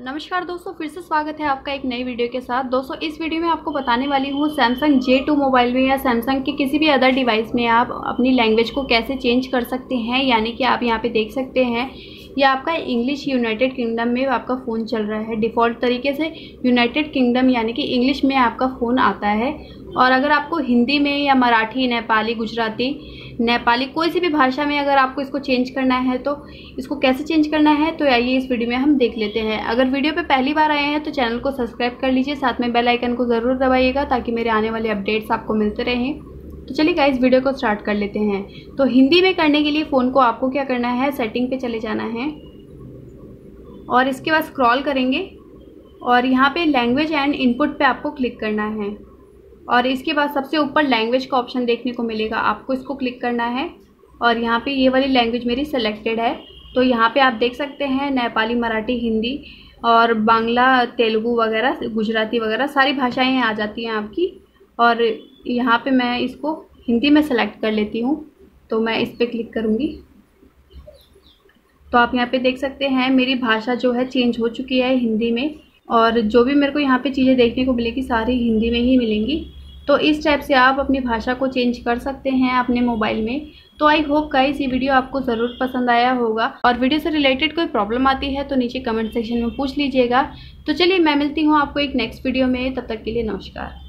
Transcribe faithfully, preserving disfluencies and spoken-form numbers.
नमस्कार दोस्तों, फिर से स्वागत है आपका एक नई वीडियो के साथ। दोस्तों इस वीडियो में आपको बताने वाली हूँ सैमसंग जे टू मोबाइल में या सैमसंग के किसी भी अदर डिवाइस में आप अपनी लैंग्वेज को कैसे चेंज कर सकते हैं। यानी कि आप यहाँ पे देख सकते हैं या आपका इंग्लिश यूनाइटेड किंगडम में आपका फ़ोन चल रहा है। डिफ़ॉल्ट तरीके से यूनाइटेड किंगडम यानी कि इंग्लिश में आपका फ़ोन आता है। और अगर आपको हिंदी में या मराठी, नेपाली, गुजराती, नेपाली कोई सी भी भाषा में अगर आपको इसको चेंज करना है तो इसको कैसे चेंज करना है तो आइए इस वीडियो में हम देख लेते हैं। अगर वीडियो पे पहली बार आए हैं तो चैनल को सब्सक्राइब कर लीजिए, साथ में बेल आइकन को ज़रूर दबाइएगा ताकि मेरे आने वाले अपडेट्स आपको मिलते रहें। तो चलिए गाइस वीडियो को स्टार्ट कर लेते हैं। तो हिंदी में करने के लिए फ़ोन को आपको क्या करना है, सेटिंग पे चले जाना है और इसके बाद स्क्रॉल करेंगे और यहाँ पे लैंग्वेज एंड इनपुट पे आपको क्लिक करना है। और इसके बाद सबसे ऊपर लैंग्वेज का ऑप्शन देखने को मिलेगा, आपको इसको क्लिक करना है और यहाँ पे ये वाली लैंग्वेज मेरी सेलेक्टेड है। तो यहाँ पे आप देख सकते हैं नेपाली, मराठी, हिंदी और बांग्ला, तेलुगु वगैरह, गुजराती वगैरह सारी भाषाएं आ जाती हैं आपकी। और यहाँ पे मैं इसको हिंदी में सेलेक्ट कर लेती हूँ, तो मैं इस पर क्लिक करूँगी। तो आप यहाँ पे देख सकते हैं मेरी भाषा जो है चेंज हो चुकी है हिंदी में, और जो भी मेरे को यहाँ पे चीज़ें देखने को मिलेगी सारी हिंदी में ही मिलेंगी। तो इस टाइप से आप अपनी भाषा को चेंज कर सकते हैं अपने मोबाइल में। तो आई होप गाइस ये वीडियो आपको ज़रूर पसंद आया होगा, और वीडियो से रिलेटेड कोई प्रॉब्लम आती है तो नीचे कमेंट सेक्शन में पूछ लीजिएगा। तो चलिए मैं मिलती हूँ आपको एक नेक्स्ट वीडियो में, तब तक के लिए नमस्कार।